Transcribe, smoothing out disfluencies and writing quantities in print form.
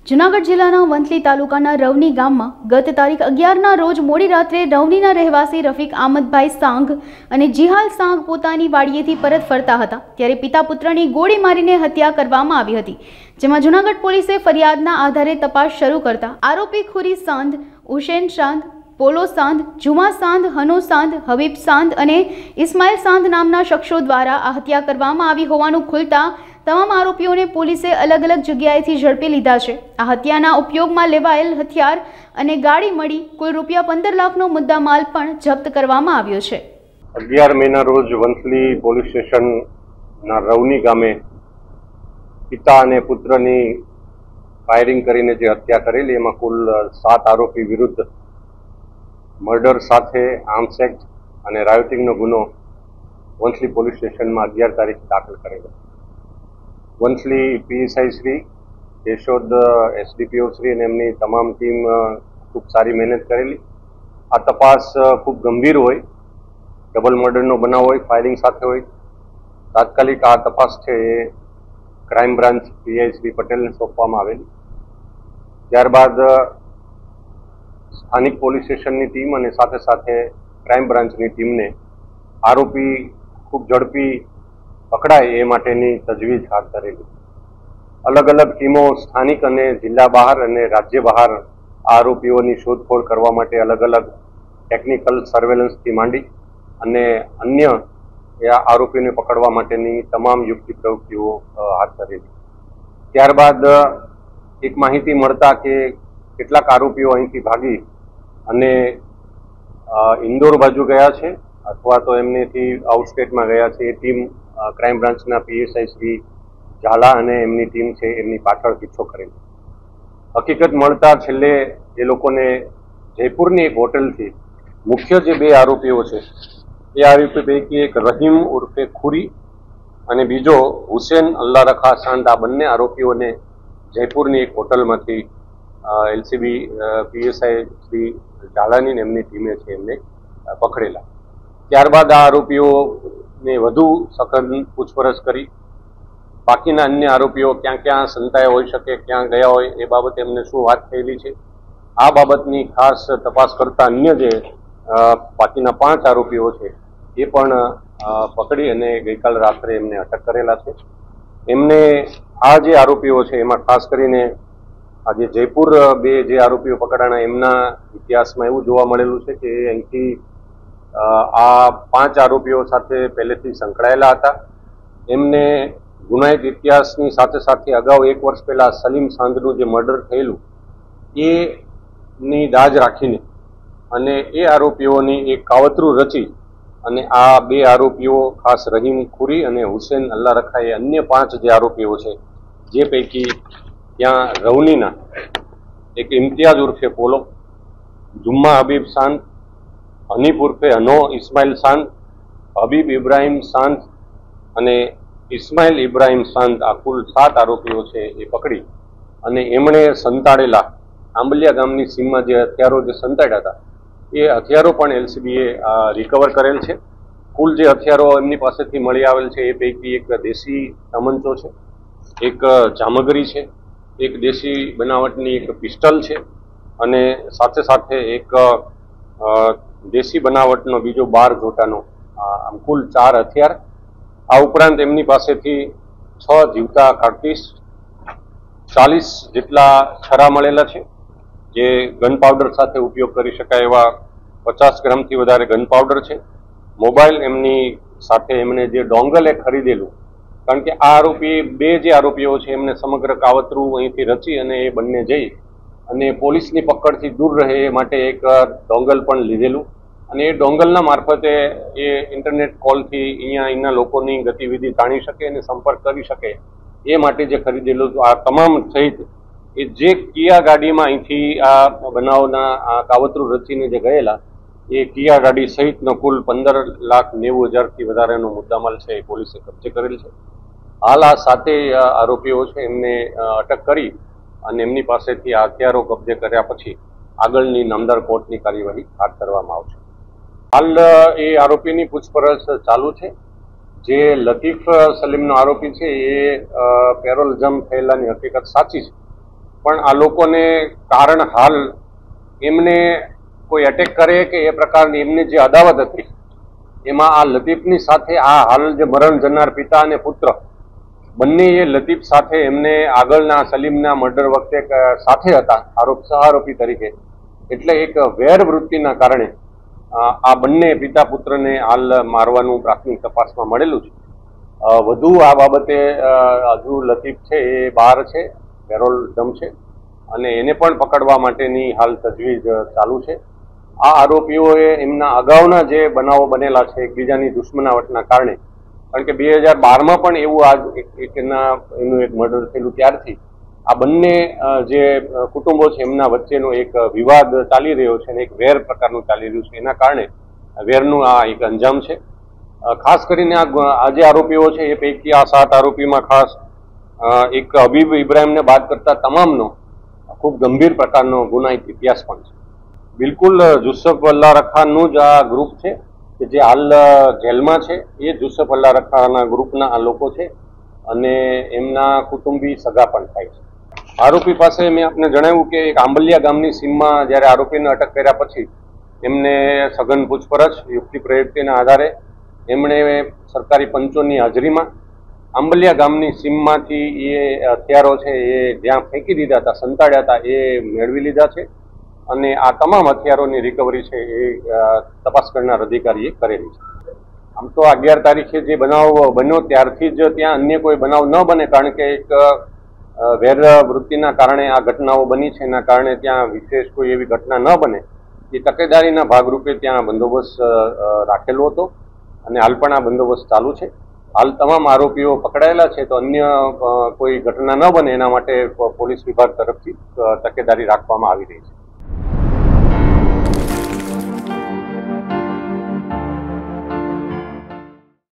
જૂનાગઢ જિલ્લાના વંથલી તાલુકાના રવની ગામમાં ગત તારીખ 11ના રોજ મોડી રાત્રે રવનીના રહેવાસી રફીક આમદભાઈ સાંઘ અને જીહાલ સાંઘ પોતાની વાડીએથી પરત ફરતા હતા ત્યારે પિતા પુત્રની ગોળી મારીને હત્યા કરવામાં આવી હતી, જેમાં જૂનાગઢ પોલીસે ફરિયાદના આધારે તપાસ શરૂ કરતા આરોપી ખુરી સાંધ, હુસેન સાંધ, પોલો સાંધ, જુમા સાંધ, હનો સાંધ, હબીબ સાંધ અને ઇસ્માઇલ સાંધ નામના શખ્સો દ્વારા આ હત્યા કરવામાં આવી હોવાનું ખુલતા તમામ આરોપીઓને પોલીસે અલગ અલગ જગ્યાએથી ઝડપી લીધા છે। આ હત્યાના ઉપયોગમાં લેવાયેલ હથિયાર અને ગાડી મળી કુલ ₹15 લાખનો મુદ્દામાલ પણ જપ્ત કરવામાં આવ્યો છે। 11 મેના રોજ વંથલી પોલીસ સ્ટેશનના રવની ગામે પિતા અને પુત્રની ફાયરિંગ કરીને જે હત્યા કરેલી એમાં કુલ 7 આરોપી વિરુદ્ધ મર્ડર સાથે આર્મ્સ એક્ટ અને રાયોટિંગનો ગુનો વંથલી પોલીસ સ્ટેશનમાં 11 તારીખ દાખલ કરેલો। વંથલી પીએસઆઈ શ્રી, કેશોદ એસડીપીઓ શ્રી અને એમની તમામ ટીમ ખૂબ સારી મહેનત કરેલી। આ તપાસ ખૂબ ગંભીર હોય, ડબલ મર્ડરનો બનાવ હોય, ફાયરિંગ સાથે હોય, તાત્કાલિક આ તપાસ છે એ ક્રાઇમ બ્રાન્ચ પીઆઈ શ્રી પટેલને સોંપવામાં આવેલી। ત્યારબાદ સ્થાનિક પોલીસ સ્ટેશનની ટીમ અને સાથે સાથે ક્રાઇમ બ્રાન્ચની ટીમને આરોપી ખૂબ ઝડપી પકડાય એ માટેની તજવીજ હાથ ધરેલી। અલગ અલગ ટીમો સ્થાનિક અને જિલ્લા બહાર અને રાજ્ય બહાર આરોપીઓની શોધખોળ કરવા માટે અલગ અલગ ટેકનિકલ સર્વેલન્સથી માંડી અને અન્ય આરોપીઓને પકડવા માટેની તમામ યુક્તિ પ્રવૃત્તિઓ હાથ ધરેલી। ત્યારબાદ એક માહિતી મળતા કે કેટલાક આરોપીઓ અહીંથી ભાગી અને ઇન્દોર બાજુ ગયા છે અથવા તો એમનેથી આઉટસ્ટેટમાં ગયા છે, એ ટીમ ક્રાઇમ બ્રાન્ચના પીએસઆઈ શ્રી ઝાલા અને એમની ટીમ છે એમની પાછળ પીછો કરેલો। હકીકત મળતા છેલ્લે એ લોકોને જયપુરની એક હોટલથી મુખ્ય જે 2 આરોપીઓ છે એ આરોપી પૈકી એક રહીમ ઉર્ફે ખુરી અને બીજો હુસેન અલ્લાહ રખા સાંધ, આ બંને આરોપીઓને જયપુરની એક હોટલમાંથી એલસીબી પીએસઆઈ શ્રી ઝાલાની ને એમની ટીમે છે એમને પકડેલા। ત્યારબાદ આ આરોપીઓને વધુ સઘન પૂછપરછ કરી બાકીના અન્ય આરોપીઓ ક્યાં ક્યાં સંતાયા હોઈ શકે, ક્યાં ગયા હોય, એ બાબતે એમને શું વાત થયેલી છે, આ બાબતની ખાસ તપાસ કરતા અન્ય જે બાકીના 5 આરોપીઓ છે એ પણ પકડી અને ગઈકાલ રાત્રે એમને અટક કરેલા છે। એમને આ જે આરોપીઓ છે એમાં ખાસ કરીને આજે જયપુર 2 જે આરોપીઓ પકડાણા એમના ઇતિહાસમાં એવું જોવા મળેલું છે કે અહીંથી આ 5 આરોપીઓ સાથે પહેલેથી સંકળાયેલા હતા। એમને ગુનાહિત ઇતિહાસની સાથે સાથે અગાઉ 1 વર્ષ પહેલા સલીમ સાંધનું જે મર્ડર થયેલું એની દાજ રાખીને અને એ આરોપીઓની એક કાવતરું રચી અને આ 2 આરોપીઓ ખાસ રહીમ ખુરી અને હુસેન અલ્લાહ રખા એ અન્ય 5 જે આરોપીઓ છે, જે પૈકી ત્યાં રવનીના એક ઇમ્તિયાઝ ઉર્ફે પોલો, જુમ્મા હબીબ સાંધ, હનીફ ઉર્ફે હનો ઇસ્માઇલ સાંધ, હબીબ ઇબ્રાહિમ સાંધ અને ઇસ્માઇલ ઇબ્રાહિમ સાંધ, આ કુલ 7 આરોપીઓ છે એ પકડી અને એમણે સંતાડેલા આંબલિયા ગામની સીમમાં જે હથિયારો જે સંતાડ્યા હતા એ હથિયારો પણ એલસીબીએ રિકવર કરેલ છે। કુલ જે હથિયારો એમની પાસેથી મળી આવેલ છે એ પૈકી એક દેશી તમંચો છે, એક જામગરી છે, એક દેશી બનાવટની એક પિસ્ટલ છે અને સાથે સાથે એક દેશી બનાવટનો બીજો 12 જોટાનો, આમ કુલ 4 હથિયાર। આ ઉપરાંત એમની પાસેથી 6 જીવતા કારતીસ, 40 જેટલા છરા મળેલા છે, જે ગન પાવડર સાથે ઉપયોગ કરી શકાય એવા 50 ગ્રામથી વધારે ગન પાવડર છે। મોબાઈલ એમની સાથે એમણે જે ડોંગલ એ ખરીદેલું, કારણ કે આ આરોપી 2 જે આરોપીઓ છે એમને સમગ્ર કાવતરું અહીંથી રચી અને એ બંને જઈ અને પોલીસની પકડથી દૂર રહે એ માટે એક ડોંગલ પણ લીધેલું અને એ ડોંગલના મારફતે એ ઇન્ટરનેટ કોલથી અહીંના લોકોની ગતિવિધિ જાણી શકે અને સંપર્ક કરી શકે એ માટે જે ખરીદેલું, આ તમામ સહિત એ જે કિયા ગાડીમાં અહીંથી આ બનાવના આ કાવતરું રચીને જે ગયેલા એ કિયા ગાડી સહિતનો કુલ 15,90,000થી વધારેનો મુદ્દામાલ છે એ પોલીસે કબજે કરેલ છે। હાલ આ 7 આરોપીઓ છે એમને અટક કરી અને એમની પાસેથી આ હથિયારો કબજે કર્યા પછી આગળની નામદાર કોર્ટની કાર્યવાહી હાથ ધરવામાં આવશે। હાલ એ આરોપીની પૂછપરછ ચાલુ છે। જે લતીફ સલીમનો આરોપી છે એ પેરોલ જમ્પ થયેલાની હકીકત સાચી છે, પણ આ લોકોને કારણ હાલ એમને કોઈ અટેક કરે કે એ પ્રકારની એમની જે અદાવત હતી એમાં આ લતીફની સાથે આ હાલ જે મરણ જનાર પિતા અને પુત્ર બંને એ લતીફ સાથે એમને આગળના સલીમના મર્ડર વખતે સાથે હતા સહારોપી તરીકે, એટલે એક વેર વૃત્તિના કારણે આ બંને પિતા પુત્રને હાલ મારવાનું પ્રાથમિક તપાસમાં મળેલું છે. વધુ આ બાબતે હજુ લતીફ છે એ બહાર છે, પેરોલ ટર્મ છે, અને એને પણ પકડવા માટેની હાલ તજવીજ ચાલુ છે. આ આરોપીઓએ એમના અગાઉના જે બનાવો બનેલા છે એકબીજાની દુશ્મનાવટના કારણે, કારણ કે 2012માં પણ એવું એનું એક મર્ડર થયેલું ત્યારથી આ બંને જે કુટુંબો છે એમના વચ્ચેનો એક વિવાદ ચાલી રહ્યો છે અને એક વેર પ્રકારનું ચાલી રહ્યું છે. એના કારણે વેરનું આ એક અંજામ છે. ખાસ કરીને આ જે આરોપીઓ છે એ પૈકી આ 7 આરોપીમાં ખાસ એક હબીબ ઇબ્રાહીમને બાદ કરતા તમામનો ખૂબ ગંભીર પ્રકારનો ગુનાહિત ઇતિહાસ પણ છે. બિલકુલ જુસફ અલ્લાહ રખાનું જ આ ગ્રુપ છે કે જે હાલ જેલમાં છે. એ જુસફ અલ્લાહ રખાના ગ્રુપના આ લોકો છે અને એમના કુટુંબી સગા પણ થાય છે. આરોપી પાસે મેં આપને જણાવ્યું કે એક આંબલિયા ગામની સીમમાં જ્યારે આરોપીને અટક કર્યા પછી એમને સઘન પૂછપરછ યુક્તિ પ્રયુક્તિના આધારે એમણે સરકારી પંચોની હાજરીમાં આંબલિયા ગામની સીમમાંથી એ હથિયારો છે એ જ્યાં ફેંકી દીધા હતા, સંતાડ્યા હતા, એ મેળવી લીધા છે અને આ તમામ હથિયારોની રિકવરી છે એ તપાસ કરનાર અધિકારીએ કરેલી છે. આમ તો 11 તારીખે જે બનાવ બન્યો ત્યારથી જ ત્યાં અન્ય કોઈ બનાવ ન બને, કારણ કે એક વેર વૃત્તિના કારણે આ ઘટનાઓ બની છે. એના કારણે ત્યાં વિશેષ કોઈ એવી ઘટના ન બને એ તકેદારીના ભાગરૂપે ત્યાં બંદોબસ્ત રાખેલો હતો અને હાલ પણ આ બંદોબસ્ત ચાલુ છે. હાલ તમામ આરોપીઓ પકડાયેલા છે, તો અન્ય કોઈ ઘટના ન બને એના માટે પોલીસ વિભાગ તરફથી તકેદારી રાખવામાં આવી રહી છે.